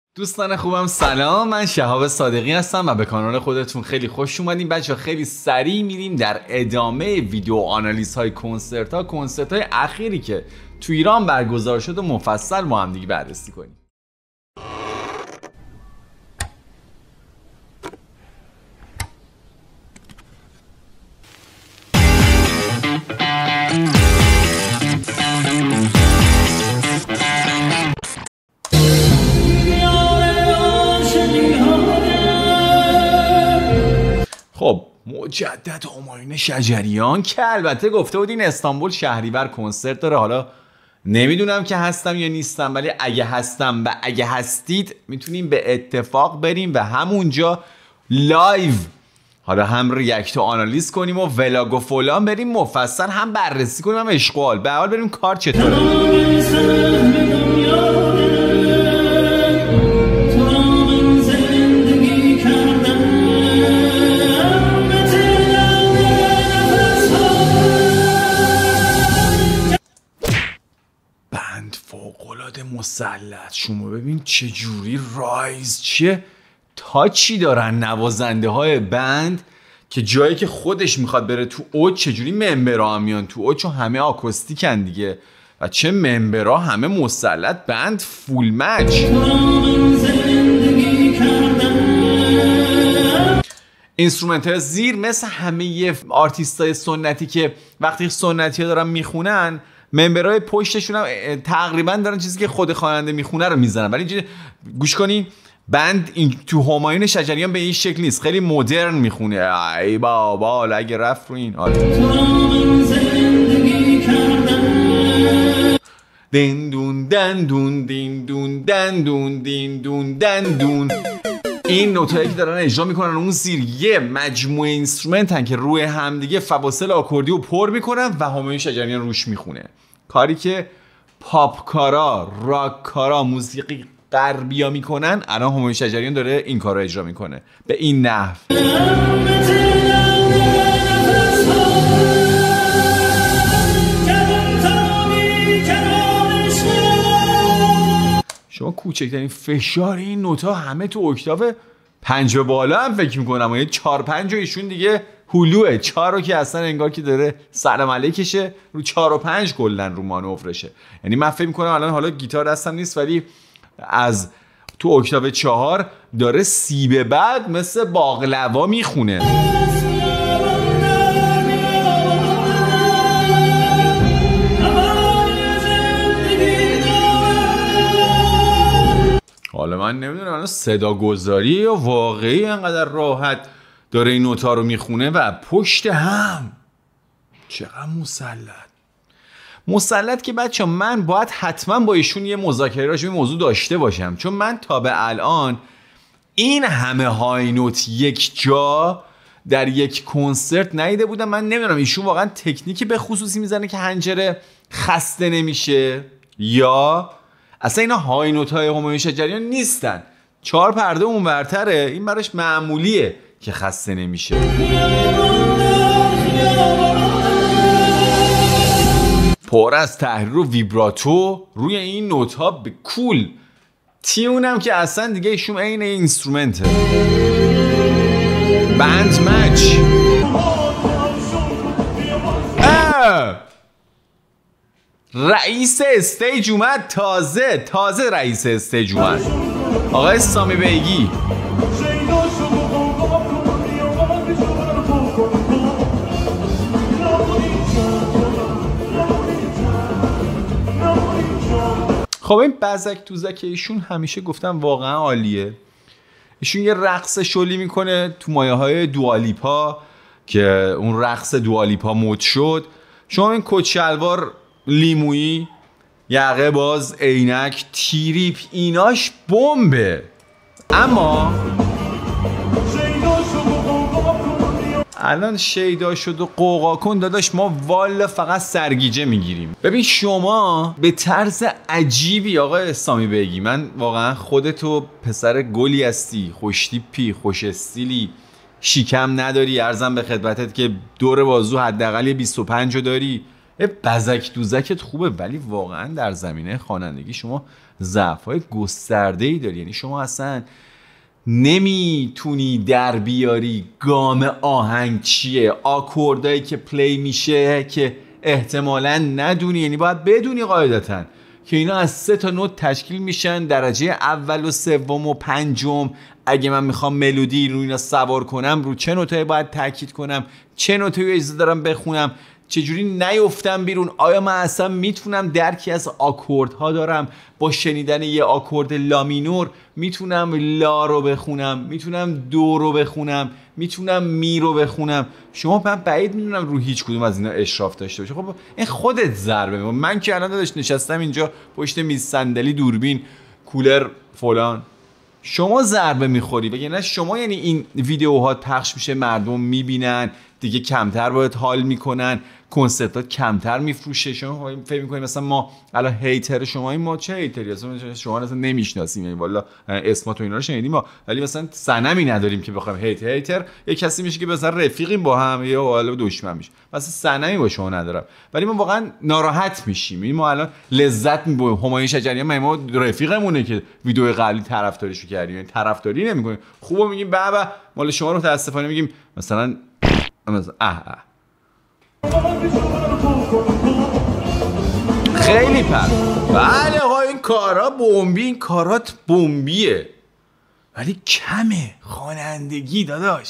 دوستان خوبم سلام، من شهاب صادقی هستم و به کانال خودتون خیلی خوش اومدین. بچه خیلی سریع میریم در ادامه ویدیو آنالیز های کنسرت های اخیری که تو ایران برگزار شد و مفصل با هم دیگه بررسی کنیم. خب مجدد همایون شجریان که البته گفته بود این استانبول شهریور کنسرت داره. حالا نمیدونم که هستم یا نیستم، ولی اگه هستم و اگه هستید میتونیم به اتفاق بریم و همونجا لایو حالا هم ریاکت و آنالیز کنیم و ولاگ و فلان بریم مفصل هم بررسی کنیم هم اشغال به حال بریم کار چطوره. فوق‌العاده مسلط، شما ببین چه جوری رایز چه تاچی دارن نوازنده های بند که جایی که خودش میخواد بره تو اوج چجوری ممبرها هم میان تو اوج، چون همه آکوستیکن دیگه و چه ممبرها همه مسلط، بند فول مچ. اینسترومنت های زیر مثل همه آرتیست های سنتی که وقتی سنتی ها دارن میخونن ممبرهای پشتشون هم تقریبا دارن چیزی که خود خواننده میخونه رو میزنن، ولی گوش کنین بند این تو همایون شجریان به این شکل نیست، خیلی مدرن میخونه. ای بابا اگه رفت رو این دین دون دن دون دین دون دن دون دین دون دن دون. این نوتایی که دارن اجرا میکنن اون زیر یه مجموعه اینسترومنت هن که روی همدیگه فواصل آکوردیو پر میکنن و همایون شجریان روش میخونه، کاری که پاپ کارا، راک کارا، موسیقی غربیا میکنن. الان همایون شجریان داره این کارا اجرا میکنه به این نحو. شما کوچکترین فشار این نوتا همه تو اکتاو 5 به بالا هم فکر میکنم، یه 4-5 ایشون دیگه هلوه، 4 رو که اصلا انگار که داره سلام علیکشه، رو 4 و 5 کلن رو مانورشه. یعنی من فکر میکنم الان حالا گیتار دستم نیست ولی از تو اکتاو 4 داره سی به بعد مثل باقلوا میخونه. حالا من نمیدونم الان صدا گذاری یا واقعی انقدر راحت داره این نوتا رو میخونه و پشت هم چقدر مسلط که بچه من باید حتما با ایشون یه مذاکره راجع به موضوع داشته باشم، چون من تا به الان این همه های نوت یک جا در یک کنسرت ندیده بودم. من نمیدونم ایشون واقعا تکنیکی به خصوصی میزنه که حنجره خسته نمیشه یا اصلا اینا های نوت های همایون شجریان نیستن، 4 پرده اون ورتره، این براش معمولیه که خسته نمیشه. پر از تحریر و ویبراتو روی این نوت ها به کول تیونم که اصلا دیگه ایشون عین اینسترومنته. بند مچ رئیس استیج اومد، تازه رئیس استیج اومد، آقای سامی بیگی. خب این بزک توزک ایشون همیشه گفتم واقعا عالیه. ایشون یه رقص شلی میکنه تو مایه های دوالیپا که اون رقص دوالیپا مد شد. شما این کت شلوار لیمویی، یقه باز، عینک، تیریپ، ایناش بمبه. اما الان شیدا شد و قوقا کن داداش، ما والا فقط سرگیجه میگیریم. ببین شما به طرز عجیبی آقای سامی بیگی، من واقعا خودتو پسر گلی هستی، خوشتیپی، خوش استیلی، شیکم نداری، عرضم به خدمتت که دور بازو حداقل 25 رو داری، بزک دوزکت خوبه، ولی واقعا در زمینه خوانندگی شما ضعف‌های گسترده‌ای داری. یعنی شما اصلا نمیتونی در بیاری گام آهنگ چیه، آکوردایی که پلی میشه که احتمالاً ندونی، یعنی باید بدونی قاعدتاً که اینا از 3 تا نوت تشکیل میشن، درجه اول و سوم و پنجم. اگه من میخوام ملودی رو اینا سوار کنم، رو چه نوتایی باید تاکید کنم، چه نوتایی اجازه دارم بخونم، چجوری نیفتم بیرون، آیا من اصلا میتونم درکی از آکوردها دارم، با شنیدن یه آکورد لا مینور میتونم لا رو بخونم، میتونم دو رو بخونم، میتونم می رو بخونم. شما من بعید میدونم رو هیچ کدوم از اینا اشراف داشته باشه. خب این خودت ضربه. من که الان داداش نشستم اینجا پشت میز صندلی، دوربین، کولر، فلان، شما ضربه میخوری. وگرنه شما، یعنی این ویدیوها پخش میشه، مردم میبینن دیگه، کمتر باید حال میکنن، کنسرتات کمتر میفروشه. شما فکر میکنید مثلا ما الان هیتر شما، این ما چه هیتری اصلا شما اصلا نمیشناسیم، یعنی والا اسمات و اینا رو شنیدیم ما، ولی مثلا صنمی نداریم که بخوایم هیتر یه کسی میشه که مثلا رفیقیم با هم یا حالا دشمن میشه، مثلا صنمی با شما ندارم، ولی ما واقعا ناراحت میشیم. این ما الان لذت میبریم. همایون شجریان ما رفیقمونه که ویدیو قبلی طرفداریشو کردیم، یعنی طرفداری نمیکنیم، خوبو میگیم بابا، مال شما رو متاسفانه میگیم مثلا خیلی پر. بله آقا این کارا بمبی، این کارات بمبیه، ولی کمه خوانندگی داداش.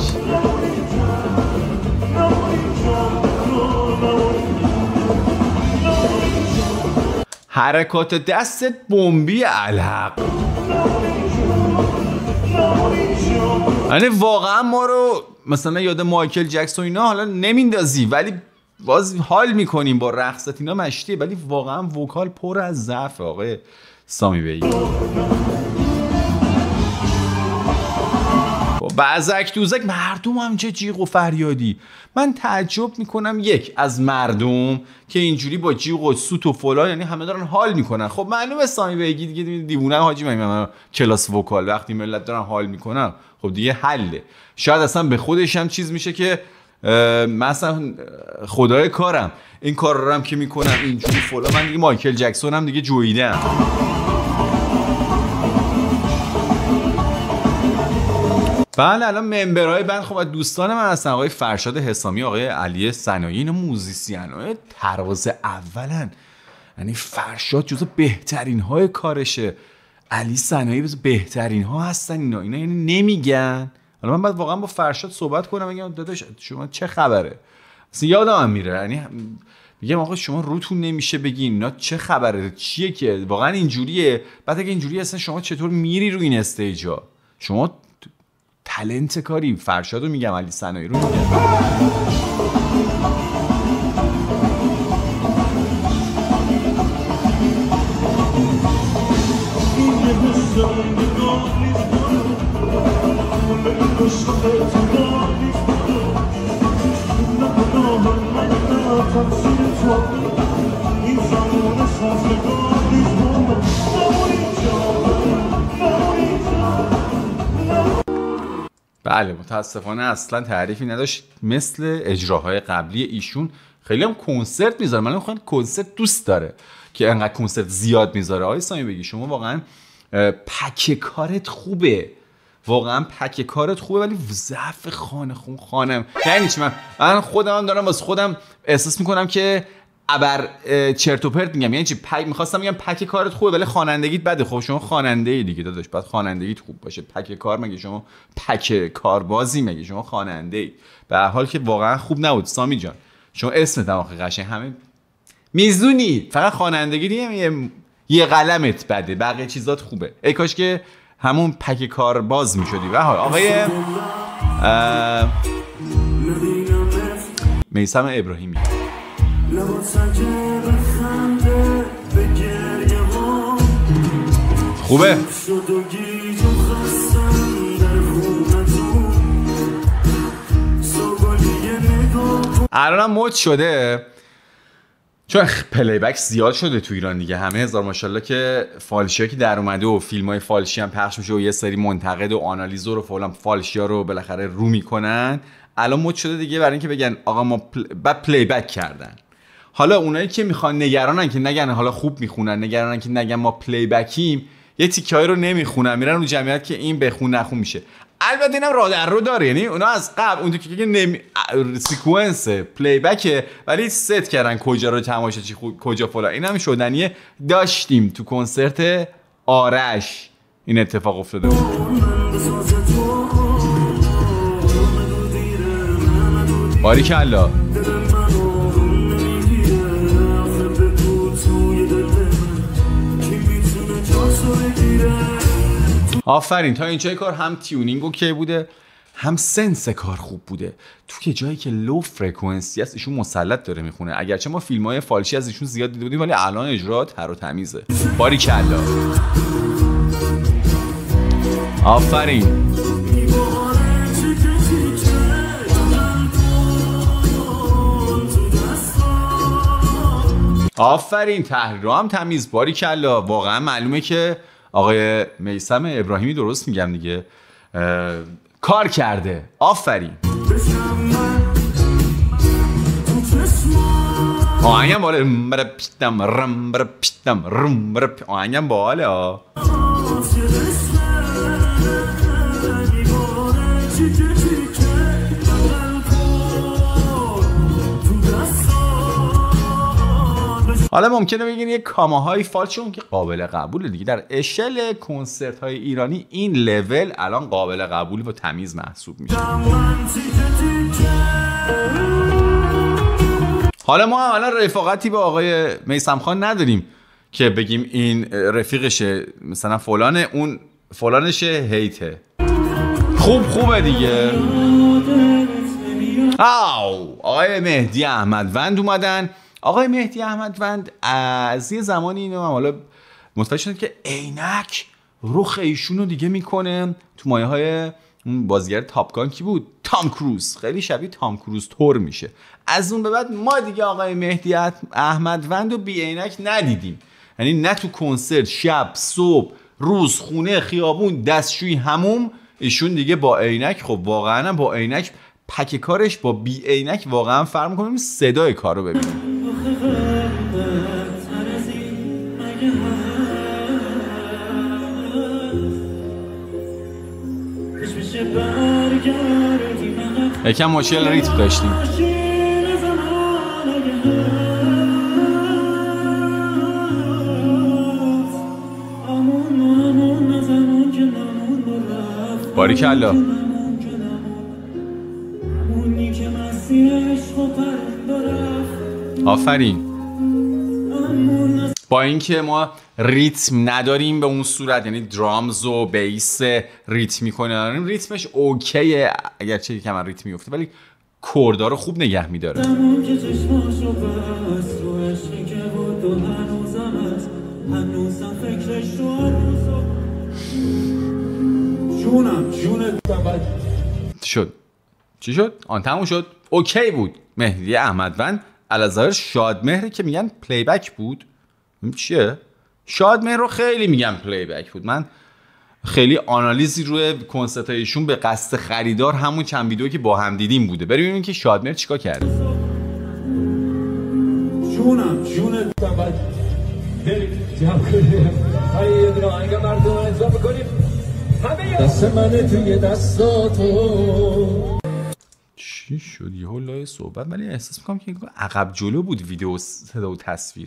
حرکات دستت بمبی علق. یعنی واقعا ما رو مثلا یاد مایکل جکسون اینا حالا نمیندازی، ولی باز حال میکنیم با رقصت اینا مشتیه، ولی واقعا وکال پر از ضعف آقای سامی بیگی. بزک دوزک مردم هم چه جیغ و فریادی. من تعجب میکنم یک از مردم که اینجوری با جیغ و سوت و فلان، یعنی همه دارن حال میکنن. خب معلومه سامی بیگی دیگه دیوونه حاجی، من کلاس وکال وقتی ملت دارن حال میکنن خب دیگه حله. شاید اصلا به خودش هم چیز میشه که مثلا خدای کارم این کار رو هم که میکنم اینجوری فلان، من دیگه مایکل جکسون هم دیگه جویدم. بله الان ممبرهای بند خب دوستان من هستن، آقای فرشاد حسامی، آقای علی صنایعی، اینا موزیسین‌های تراز اولن. یعنی فرشاد جزو بهترین های کارشه، علی صنایعی جزو بهترین ها هستن. اینا یعنی نمیگن. حالا من بعد واقعا با فرشاد صحبت کنم، میگم داداش شما چه خبره، اصلا یادم میره، یعنی میگم آقا شما روتون نمیشه بگین اینا چه خبره، چیه که واقعا اینجوریه. بعد اگه اینجوری اصلا شما چطور میری رو این استیجا؟ شما تالنت کاری. فرشادو میگم، علی صنایعی رو میگم. بله متاسفانه اصلا تعریفی نداشت مثل اجراهای قبلی ایشون. خیلی هم کنسرت میذاره، من میخوام کنسرت دوست داره که انقدر کنسرت زیاد میذاره. آقای سامی بیگی شما واقعا پک کارت خوبه، واقعا پک کارت خوبه، ولی ضعف خانم یعنی چی؟ من خودم دارم واسه خودم احساس میکنم که ابر چرت و پرت میگم. یعنی چی؟ میخواستم بگم پک کارت خوبه ولی خوانندگیت بده. خب شما خواننده ای دیگه داداش، بعد خوانندگیت خوب باشه. پک کار مگه شما پک کاربازی؟ مگه شما خواننده ای؟ به هر حال که واقعا خوب نبود سامی جان. شما اسمت هم آخه قشنگ همه میزونی، فقط خوانندگی دیگه یه قلمت بده، بقیه چیزات خوبه. ای کاش که همون پک کارباز میشدی. به حال آقای میثم ابراهیمی خوبه. الانم مد شده چون پلی بک زیاد شده تو ایران دیگه، همه هزار ماشاءالله که فالشی که در اومده و فیلم های فالشی هم پخش میشه و یه سری منتقد و آنالیزور و فلان فالشی ها رو بالاخره رو میکنن. الان مد شده دیگه برای اینکه بگن آقا ما بعد پلی بک کردن. حالا اونایی که میخوان نگرانن که نگن حالا خوب میخونن، نگرانن که نگن ما پلی بکیم، یه تیکه‌ای رو نمیخونن میرن رو جمعیت که این بخون نخون میشه. البته اینم راه در رو داره، یعنی اونا از قبل اون که سیکونس پلی بکه ولی ست کردن کجا رو تماشاچی کجا فلان. اینم شدنیه. داشتیم تو کنسرت آرش این اتفاق افتاده بود. باریکلا. آفرین. تا اینجای کار هم تیونینگ اوکی بوده، هم سنس کار خوب بوده. تو که جایی که لو فرکانسی است ایشون مسلط داره میخونه، اگرچه ما فیلم‌های فالشی از ایشون زیاد دیده بودیم ولی الان اجرا تر و تمیزه. باریکلا. آفرین. آفرین. تحریر هم تمیز. باریکلا. واقعا معلومه که آقای میثم ابراهیمی، درست میگم دیگه، کار کرده. آفرین. آهنگم باله. آهنگم باله. حالا ممکنه بگین یه کاماهای فالشون که قابل قبوله دیگه، در اشل کنسرت های ایرانی این لول الان قابل قبول و تمیز محسوب میشه. حالا ما الان رفاقتی با آقای میثم خان نداریم که بگیم این رفیقشه مثلا فلانه، اون فلانشه هیته. خوبه دیگه. آقای مهدی احمدوند اومدن. آقای مهدی احمدوند از یه زمانی اینو هم حالا متوجه شدن که عینک رخ ایشونو دیگه میکنه تو مایه های اون بازیگر تاپ گان کی بود؟ تام کروز. خیلی شبیه تام کروز طور میشه. از اون به بعد ما دیگه آقای مهدی احمدوند رو بی عینک ندیدیم، یعنی نه تو کنسرت، شب، صبح، روز، خونه، خیابون، دستشویی، هموم، ایشون دیگه با عینک. خب واقعا با عینک پک کارش با بی عینک واقعا فرق میکنه. صدای کارو ببینیم. یکم مشکل ریتم داشتیم. باریکلا. آفرین. با اینکه ما ریتم نداریم به اون صورت، یعنی درامز و بیس ریتمی کنه، ریتمش اوکیه اگرچه یکم ریتمی افته، ولی کوردا رو خوب نگه میداره. شد. چی شد؟ آن تموم شد. اوکی بود. مهدی احمدوند علاوه شادمهر که میگن پلی بک بود. چیه؟ شادمهر رو خیلی میگن پلی بک بود. من خیلی آنالیزی روی کنسرت ایشون به قصد خریدار همون چند ویدیویی که با هم دیدیم بوده. بریم ببینیم که شادمهر چیکار کرده. جونم دست من توی دستاتو. چی شد یهو لای صحبت؟ ولی احساس میکنم که عقب جلو بود ویدیو صدا و تصویر.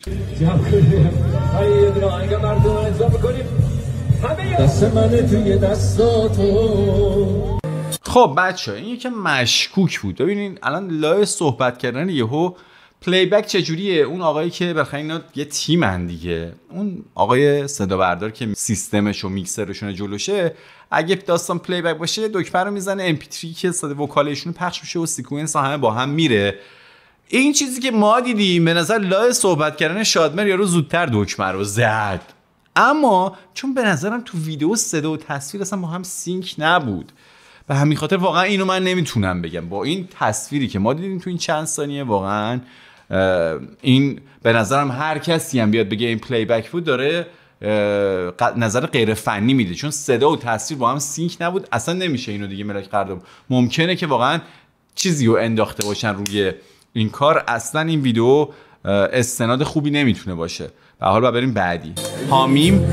دست من توی دستاتو. خب بچه این یکم مشکوک بود. ببینین الان لای صحبت کردن یهو پلی بک چجوریه؟ اون آقایی که بالاخره اینا یه تیمن دیگه، اون آقای صدا بردار که سیستمش و میکسرشون جلوشه، اگه داستان پلی بک باشه دکمه رو میزنه MP3 که صدا وکالشون پخش میشه و سیکونس همه با هم میره. این چیزی که ما دیدیم به نظر لای صحبت کردن شادمهر یارو زودتر دکمه رو زد، اما چون به نظرم تو ویدیو صدا و تصویر اصلا با هم سینک نبود، به همین خاطر واقعا اینو من نمیتونم بگم. با این تصویری که ما دیدیم تو این چند ثانیه واقعا این به نظرم هر کسی هم بیاد بگه این پلی بک بود داره نظر غیر فنی میده، چون صدا و تصویر با هم سینک نبود. اصلا نمیشه اینو دیگه ملاک قرارداد. ممکنه که واقعا چیزی رو انداخته باشن روی این کار. اصلا این ویدیو استناد خوبی نمیتونه باشه. به حال باید بریم بعدی. حامیم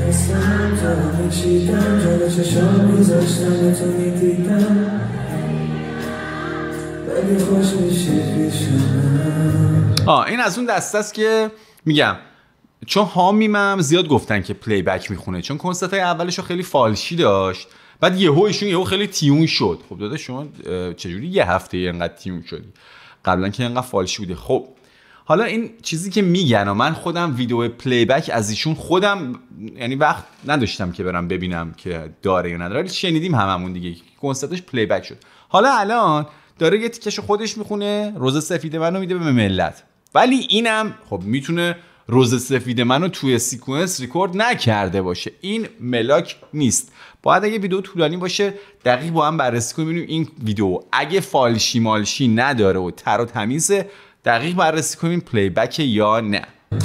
این از اون دسته است که میگم چون حامیمم زیاد گفتن که پلی بک میخونه، چون کنسرت های اولشو خیلی فالشی داشت، بعد یهو خیلی تیون شد. خب داده شما چجوری یه هفته اینقدر تیون شدی؟ قبلا که اینقدر فالشی بوده. خب حالا این چیزی که میگن و من خودم ویدیو پلی بک از ایشون خودم یعنی وقت نداشتم که برم ببینم که داره یا نداره، ولی شنیدیم هممون دیگه کنسرتش پلی بک شد. حالا الان داره یه تیکشو خودش میخونه، روز سفید منو میده به ملت، ولی اینم خب میتونه روز سفید منو توی سیکونس ریکورد نکرده باشه. این ملاک نیست. باید اگه ویدیو طولانی باشه دقیق با هم بررسی کنیم ببینیم این ویدیو اگه فالشی مالشی نداره و تر و تمیزه، دقیق بررسی کنیم پلی بک یا نه.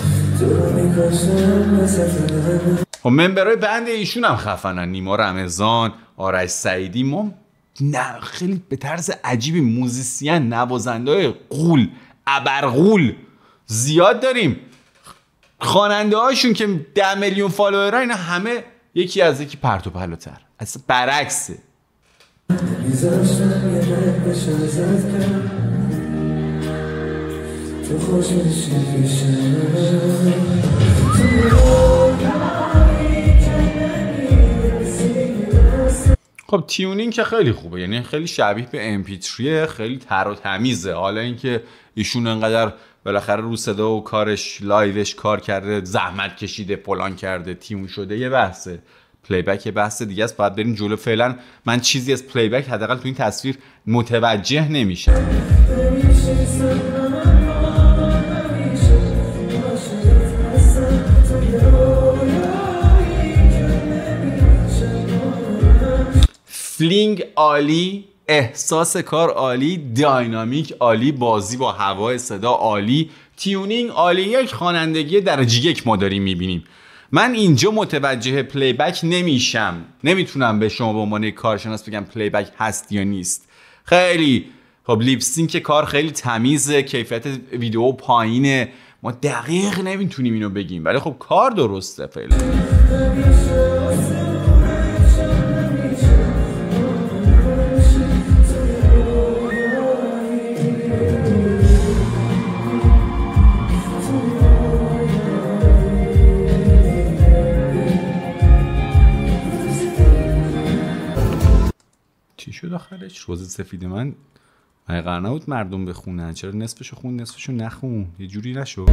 خب ممبرای بند ایشون هم خفنن، نیما رمضان، آرش سعیدی. ما نه خیلی به طرز عجیبی موزیسین، نوازنده غول، ابرغول زیاد داریم. خواننده هاشون که 10 میلیون فالوورن اینا همه یکی از یکی پرت و پلاتر، اصلا برعکسه. خب تیونینگ که خیلی خوبه، یعنی خیلی شبیه به MP3، خیلی تر و تمیزه. حالا اینکه ایشون انقدر بالاخره رو صدا و کارش لایوش کار کرده، زحمت کشیده، فلان کرده، تیون شده، یه بحثه. پلی بک یه بحث دیگه است، باید بریم جلو. فعلا من چیزی از پلی بک حداقل تو این تصویر متوجه نمیشم. فلینگ عالی، احساس کار عالی، داینامیک عالی، بازی با هوا صدا عالی، تیونینگ عالی. یک خوانندگی درجه یک ما داریم میبینیم. من اینجا متوجه پلی بک نمیشم، نمیتونم به شما به عنوان کارشناس بگم پلی بک هست یا نیست. خیلی خب لیپسینک کار خیلی تمیزه، کیفیت ویدیو پایینه، ما دقیق نمیتونیم اینو بگیم، ولی خب کار درسته فعلا. چی شد آخرش؟ روز سفید من قرار نبود مردم بخونن، چرا نصفشو خون نصفشو نخون؟ یه جوری نشد؟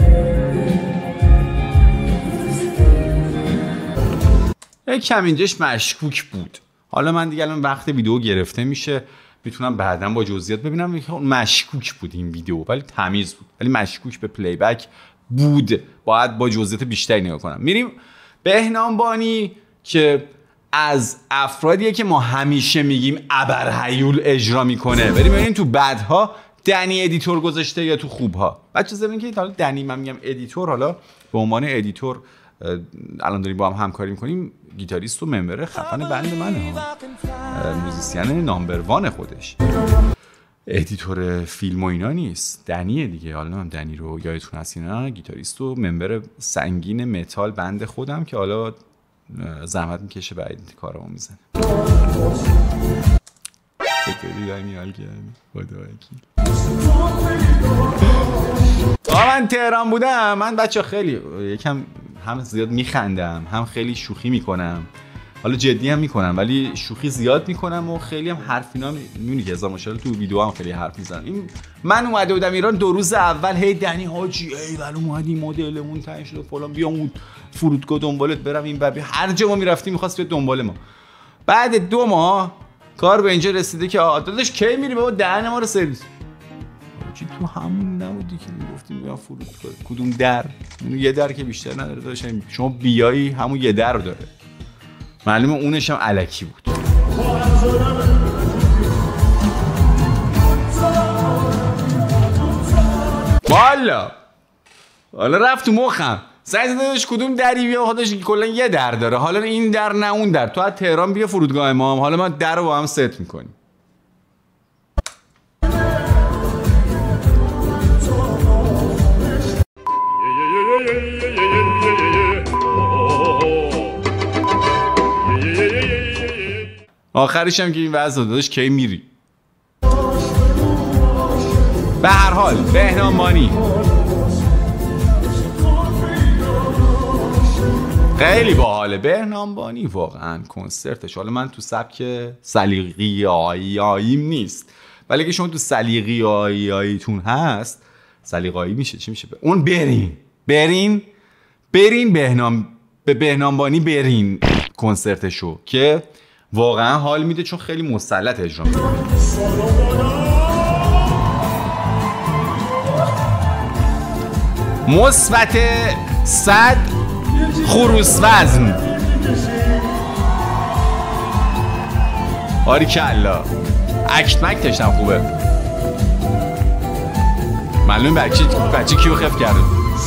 کم اینجاش مشکوک بود. حالا من دیگه الان وقت ویدیو گرفته میشه، میتونم بعداً با جزئیات ببینم. مشکوک بود این ویدیو، ولی تمیز بود، ولی مشکوک به پلی بک بود. باید با جزئیات بیشتری نگاه کنم. میریم بهنام بانی که از افرادیه که ما همیشه میگیم ابرهیول اجرا میکنه. بریم ببینیم تو بدها دنی ادیتور گذاشته یا تو خوبها. بچه زمین که حالا دنی من میگم ادیتور، حالا به عنوان ادیتور الان داریم با هم همکاری میکنیم. گیتاریست و ممبر خفن بند منه ها، موزیسین نامبر وان خودش. ادیتور فیلم و اینا نیست، دنیه دیگه. حالا من دنی رو یادتون هست اینا، گیتاریست و ممبر سنگین متال بند خودم که حالا زحمت میکشه بعد کارامو میزنه. چطوری دنیال کردی؟ خدا وکیل. من تهران بودم، من بچه خیلی یکم هم زیاد میخندم هم خیلی شوخی میکنم. حالا جدی هم میکنم ولی شوخی زیاد میکنم و خیلی هم حرفینا میبینی که هزار ماشاءالله تو ویدیو هم خیلی حرف میزنم. من اومده بودم ایران 2 روز اول هی دنی حاجی ای ولی اومدی مدلمون تنگ شد و فلان، بیام اون فرودگاه دنبالت برم این ببی، هر جا ما میرفتیم میخواست بیاد دنبال ما. بعد 2 ماه کار به اینجا رسیده که داداش کی میری بابا دهن ما رو سرویس. چی تو همون نبودی که میگفتیم بیا فرودگاه کدوم در؟ یه در که بیشتر نداره داداش، شما بیایی همون یه در داره. معلومه اونش هم الکی بود. والا حالا رفت تو مخم سعی زدش کدوم دری بیا خودش کلا یه در داره. حالا این در نه اون در، تو از تهران بیا فرودگاه ما، حالا ما در رو با هم ست میکنیم. آخرش هم که این وضع داداش کی میری؟ به هر حال بهنام بانی خیلی باحاله. بهنام بانی واقعا کنسرتش، حالا من تو سبک سلیقه‌ای‌ایم نیست، ولی اگه شما تو سلیقه‌ای‌تون هست، سلیقه‌ای میشه چی میشه؟ اون برین به بهنام بانی برین کنسرتشو که واقعا حال میده، چون خیلی مسلط اجرا میکنه. مثبت 100 خروس وزن. آریکلا اکت مکتش هم خوبه. معلوم بچه کیو خف کرده.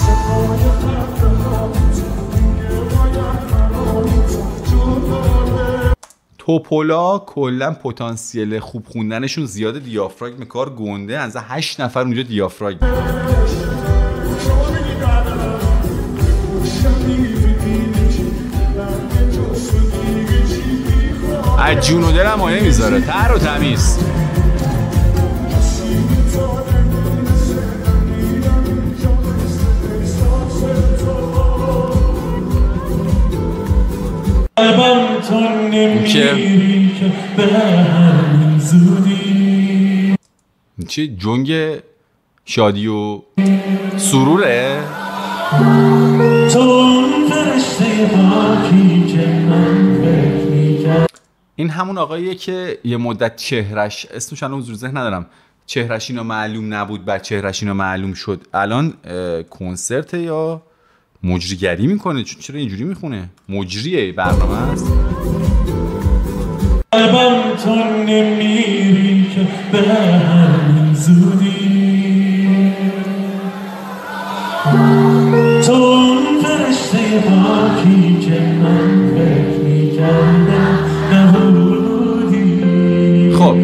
توپولا کلا پتانسیل خوب خوندنشون زیاده، دیافراگم کار گنده، از 8 نفر اونجا دیافراگم. از جون و دلم مایه میذاره، تر و تمیز. چه جنگ شادی و سروره؟ این همون آقاییه که یه مدت چهرش، اسمش الان حضور ذهن ندارم، چهرش اینا معلوم نبود، بعد چهرش اینا معلوم شد، الان کنسرت یا مجریگری میکنه. چرا اینجوری میخونه؟ مجریه برنامه هست. قلبم تو نمیری که به همین زودی، تو اون فرشته پاکی که من فکر میکردم نبودی. خب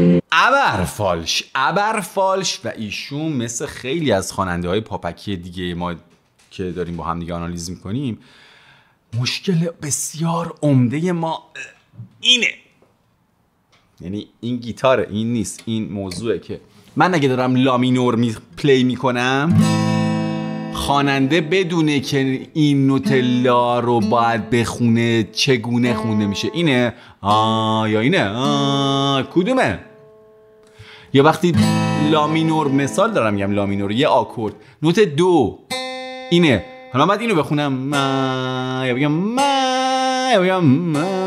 ابرفالش و ایشون مثل خیلی از خواننده های پاپکی دیگه ما که داریم با هم دیگه آنالیز میکنیم، مشکل بسیار عمده ما اینه، یعنی این گیتاره، این نیست، این موضوعه که من اگه دارم لامینور پلی میکنم، خواننده بدونه که این نوت لا رو باید بخونه چگونه خونده میشه، اینه یا اینه کدومه. یا وقتی لامینور، مثال دارم میگم لامینور، یه آکورد نوت دو اینه، حالا من اینو بخونم ما یا بگم ما یا بگم ما،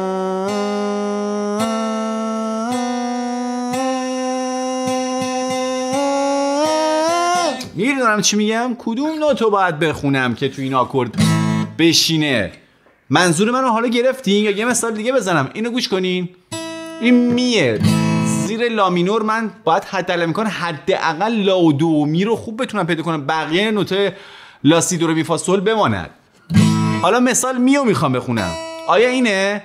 میدونم چی میگم، کدوم نوتو باید بخونم که تو این آکورد بشینه. منظور منو حالا گرفتین؟ یا یه مثال دیگه بزنم، اینو گوش کنین. این میه زیر لامینور، من باید حداقل لا و دو می رو خوب بتونم پیدا کنم، بقیه نوت لا سی دو رو می فا سول بماند. حالا مثال میو میخوام بخونم، آیا اینه؟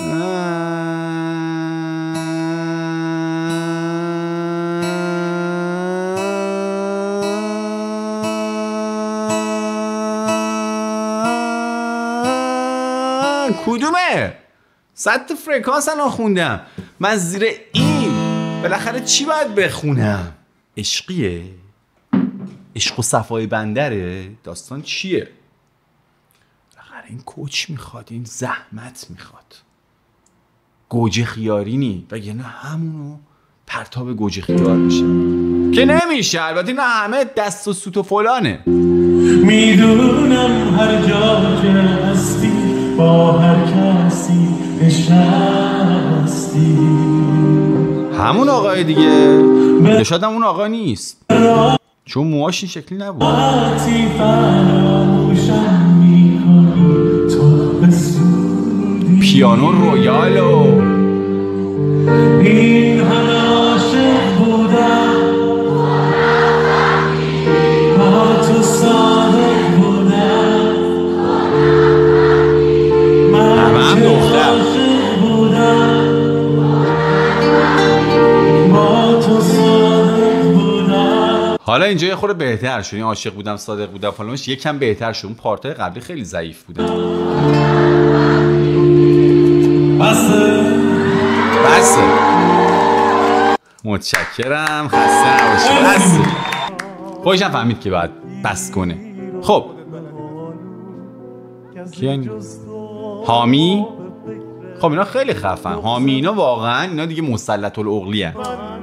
کدومه؟ صد فرکانس الان خوندم، من زیر این بالاخره چی باید بخونم؟ عشقیه؟ عشق و صفای بندره؟ داستان چیه؟ بالاخره این کوچ میخواد، این زحمت میخواد، گوجه خیاری نی، وگرنه همونو پرتاب گوجه خیار میشه که نمیشه. البته نه همه دست و سوت و فلانه. میدونم هر جا که هستی با هر کسی نشستی، همون آقای دیگه، شاید همون آقا نیست چون موهاش این شکلی نبود. پیانو رویالو این همه عاشق بودم، با تو صادق بودم، من دختر با تو صادق بودم. حالا اینجا یه خورده بهتر شد، این عاشق بودم صادق بودم فلانش یکم بهتر شد، اون پارتای قبلی خیلی ضعیف بوده. بسه. متشکرم، خسته نباشی. بسه. خودشم فهمید که باید بس کنه. خب کی حامی؟ خب اینا خیلی خفن. حامی اینا واقعا اینا دیگه مسلط العقلی هن.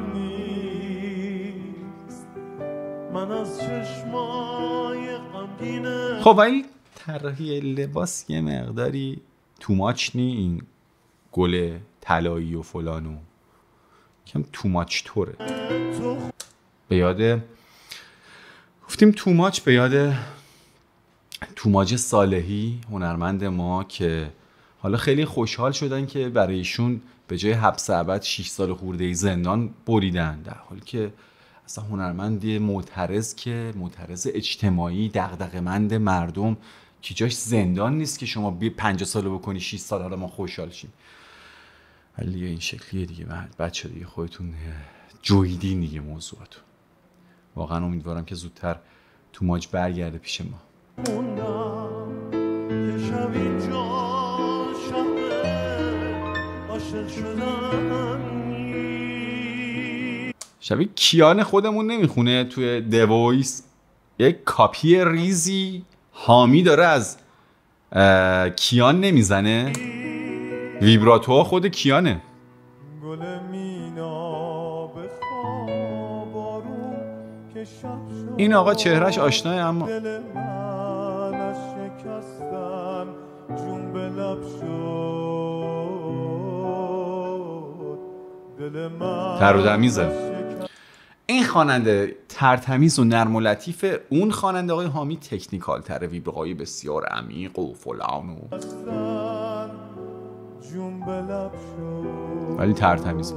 خب ولی طراحی لباس یه مقداری توماچ نی، این گل طلایی و فلانو کم توماچ طوره. به یاد گفتیم توماچ، به یاد توماج صالحی هنرمند ما که حالا خیلی خوشحال شدن که برای ایشون به جای حبس ابد 6 سال خورده زندان بریدن، در حالی که اصلا هنرمندی معترض که معترض اجتماعی، دغدغه‌مند مردم که جاش زندان نیست که شما 50 سال بکنی 6 سال حالا ما خوشحال شیم. ولی این شکلیه دیگه. بچه دیگه خودتون جویدین دیگه موضوعاتون. واقعا امیدوارم که زودتر توماج برگرده پیش ما. شبیه کیان خودمون نمیخونه توی دوایس. یک کاپی ریزی حامی داره از کیان نمیزنه. ویبراتو خود کیانه. این آقا چهرهش آشناه اما تر و تمیزه. این خواننده ترتمیز و نرم و لطیفه. اون خواننده آقای حامی تکنیکال تره، ویبرای بسیار عمیق و فلان و ولی ترتمیزه.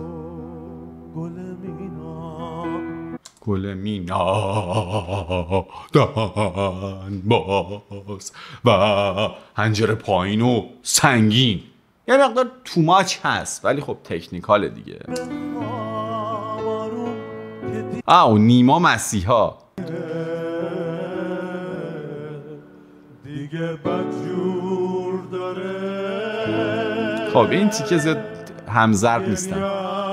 گل مینا دان باز و هنجر پایین و سنگین. یه مقدار توماچ هست ولی خب تکنیکال دیگه. و نیما مسیحا خب این تیکه زد همزرب نیستن.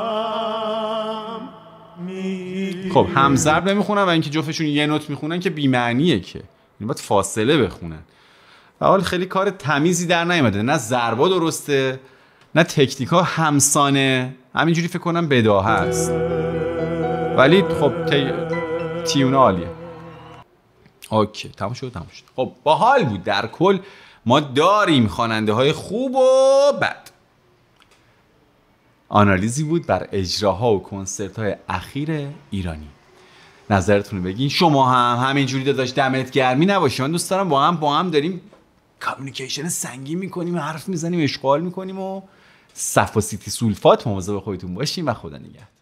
خب همزرب نمیخونن و اینکه جفتشون یه نوت میخونن که بی‌معنیه، که این باید فاصله بخونن. و حال خیلی کار تمیزی در نیامده، نه ضربا درسته نه تکنیکا همسانه، همینجوری فکر کنم بداهه است. ولی خب تیونه عالیه. اوکی تموم شد. خب باحال بود. در کل ما داریم خواننده های خوب و بد. آنالیزی بود بر اجراها و کنسرت های اخیر ایرانی. نظرتون رو بگین. شما هم همینجوری داداش دمت گرمی نباشه. من دوست دارم با هم داریم کامیونیکیشن سنگین میکنیم، حرف میزنیم، اشغال میکنیم و صفا سیتی سولفات. مواظب خودتون باشین و خدا نگهدار.